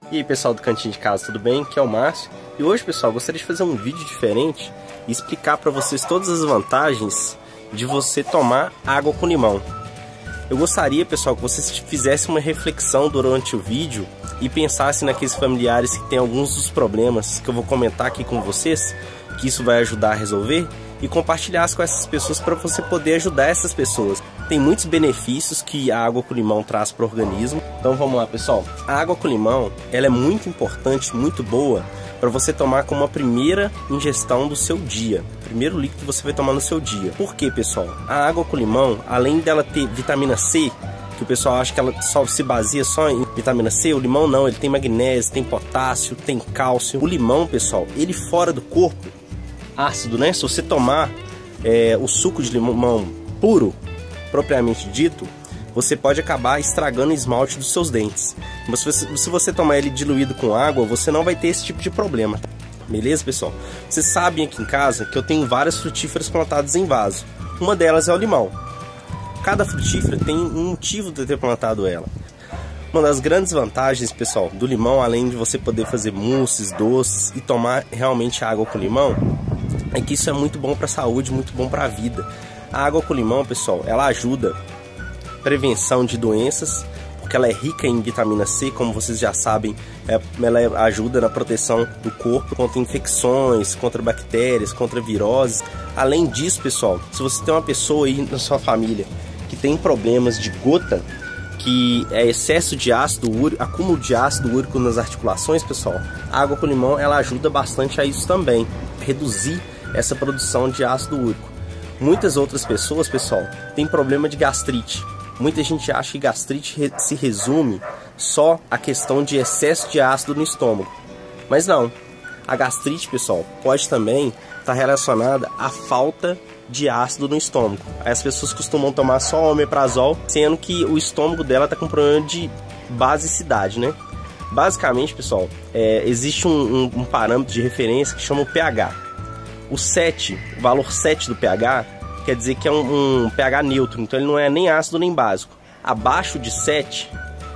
E aí pessoal do Cantinho de Casa, tudo bem? Aqui é o Márcio. E hoje pessoal, gostaria de fazer um vídeo diferente e explicar para vocês todas as vantagens de você tomar água com limão. Eu gostaria pessoal que vocês fizessem uma reflexão durante o vídeo e pensassem naqueles familiares que têm alguns dos problemas que eu vou comentar aqui com vocês, que isso vai ajudar a resolver, e compartilhasse com essas pessoas para você poder ajudar essas pessoas. Tem muitos benefícios que a água com limão traz para o organismo. Então vamos lá pessoal, a água com limão ela é muito importante, muito boa para você tomar como a primeira ingestão do seu dia, primeiro líquido que você vai tomar no seu dia. Por quê pessoal? A água com limão, além dela ter vitamina C, que o pessoal acha que ela só se baseia só em vitamina C, o limão não, ele tem magnésio, tem potássio, tem cálcio. O limão pessoal, ele fora do corpo, ácido, né? Se você tomar o suco de limão puro, propriamente dito, você pode acabar estragando o esmalte dos seus dentes. Mas se você tomar ele diluído com água, você não vai ter esse tipo de problema. Beleza, pessoal? Vocês sabem aqui em casa que eu tenho várias frutíferas plantadas em vaso. Uma delas é o limão. Cada frutífera tem um motivo de eu ter plantado ela. Uma das grandes vantagens, pessoal, do limão, além de você poder fazer mousses, doces e tomar realmente água com limão, é que isso é muito bom para a saúde, muito bom para a vida. A água com limão, pessoal, ela ajuda prevenção de doenças, porque ela é rica em vitamina C, como vocês já sabem, ela ajuda na proteção do corpo contra infecções, contra bactérias, contra viroses. Além disso, pessoal, se você tem uma pessoa aí na sua família que tem problemas de gota, que é excesso de ácido úrico, acúmulo de ácido úrico nas articulações, pessoal, a água com limão ela ajuda bastante a isso também, reduzir essa produção de ácido úrico. Muitas outras pessoas, pessoal, têm problema de gastrite. Muita gente acha que gastrite se resume só à questão de excesso de ácido no estômago. Mas não. A gastrite, pessoal, pode também estar relacionada à falta de ácido no estômago. As pessoas costumam tomar só omeprazol, sendo que o estômago dela está com problema de basicidade, né? Basicamente, pessoal, existe um parâmetro de referência que chama o pH. O 7, o valor 7 do pH, quer dizer que é um pH neutro, então ele não é nem ácido nem básico. Abaixo de 7,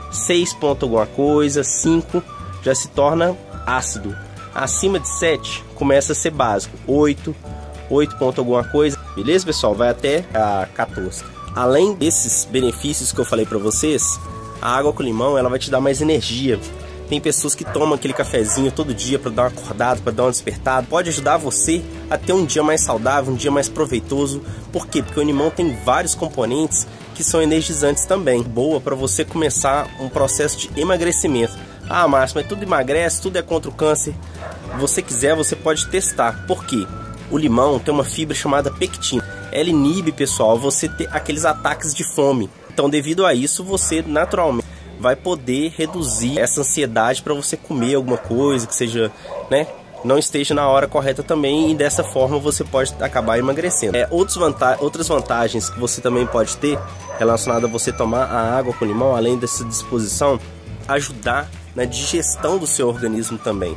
6 ponto alguma coisa, 5 já se torna ácido. Acima de 7 começa a ser básico, 8 ponto alguma coisa, beleza pessoal? Vai até a 14. Além desses benefícios que eu falei para vocês, a água com limão ela vai te dar mais energia. Tem pessoas que tomam aquele cafezinho todo dia para dar uma acordada, para dar uma despertada. Pode ajudar você a ter um dia mais saudável, um dia mais proveitoso. Por quê? Porque o limão tem vários componentes que são energizantes também. Boa para você começar um processo de emagrecimento. Ah, Márcio, mas tudo emagrece, tudo é contra o câncer. Se você quiser, você pode testar. Por quê? O limão tem uma fibra chamada pectina. Ela inibe, pessoal, você ter aqueles ataques de fome. Então, devido a isso, você naturalmente vai poder reduzir essa ansiedade para você comer alguma coisa que seja, né, não esteja na hora correta também, e dessa forma você pode acabar emagrecendo. Outras vantagens que você também pode ter relacionada a você tomar a água com limão, além dessa disposição, ajudar na digestão do seu organismo também.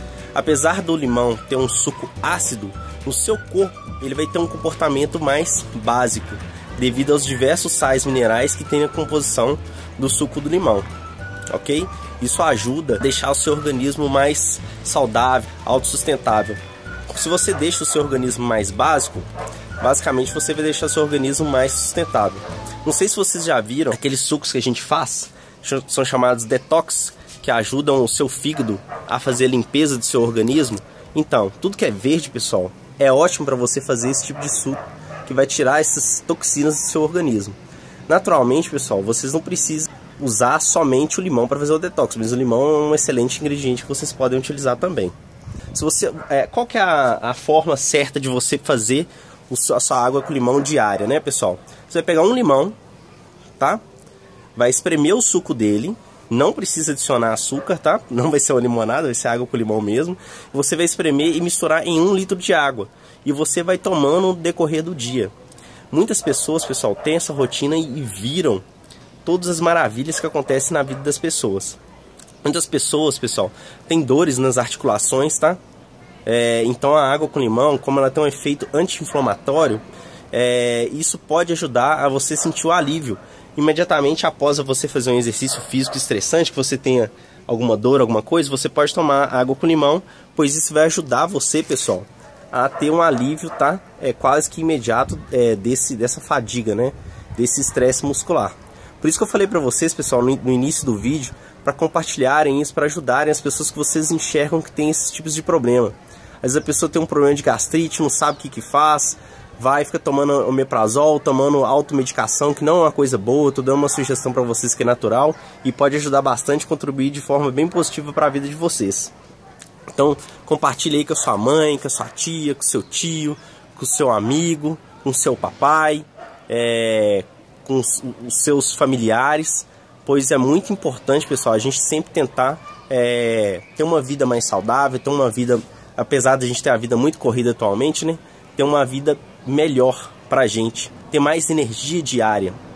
Apesar do limão ter um suco ácido, no seu corpo ele vai ter um comportamento mais básico, devido aos diversos sais minerais que tem na composição do suco do limão, ok? Isso ajuda a deixar o seu organismo mais saudável, autossustentável. Se você deixa o seu organismo mais básico, basicamente você vai deixar o seu organismo mais sustentável. Não sei se vocês já viram aqueles sucos que a gente faz, são chamados detox, que ajudam o seu fígado a fazer a limpeza do seu organismo. Então, tudo que é verde, pessoal, é ótimo para você fazer esse tipo de suco, que vai tirar essas toxinas do seu organismo. Naturalmente, pessoal, vocês não precisam usar somente o limão para fazer o detox, mas o limão é um excelente ingrediente que vocês podem utilizar também. Se você, qual que é a forma certa de você fazer a sua água com limão diária, né, pessoal? Você vai pegar um limão, tá? Vai espremer o suco dele, não precisa adicionar açúcar, tá? Não vai ser uma limonada, vai ser água com limão mesmo. Você vai espremer e misturar em 1 litro de água. E você vai tomando no decorrer do dia. Muitas pessoas, pessoal, têm essa rotina e viram todas as maravilhas que acontecem na vida das pessoas. Muitas pessoas, pessoal, têm dores nas articulações, tá? Então a água com limão, como ela tem um efeito anti-inflamatório, isso pode ajudar a você sentir o alívio imediatamente após você fazer um exercício físico estressante, que você tenha alguma dor, alguma coisa, você pode tomar água com limão, pois isso vai ajudar você, pessoal, a ter um alívio, tá? Quase que imediato dessa fadiga, né? Desse estresse muscular. Por isso que eu falei para vocês, pessoal, no início do vídeo, para compartilharem isso, para ajudarem as pessoas que vocês enxergam que tem esses tipos de problema. Às vezes a pessoa tem um problema de gastrite, não sabe o que faz, fica tomando omeprazol, tomando automedicação, que não é uma coisa boa. Estou dando uma sugestão para vocês que é natural e pode ajudar bastante, contribuir de forma bem positiva para a vida de vocês. Então, compartilhe aí com a sua mãe, com a sua tia, com o seu tio, com o seu amigo, com o seu papai, com os seus familiares, pois é muito importante, pessoal, a gente sempre tentar ter uma vida mais saudável, ter uma vida, apesar de a gente ter a vida muito corrida atualmente, né, ter uma vida melhor pra gente, ter mais energia diária.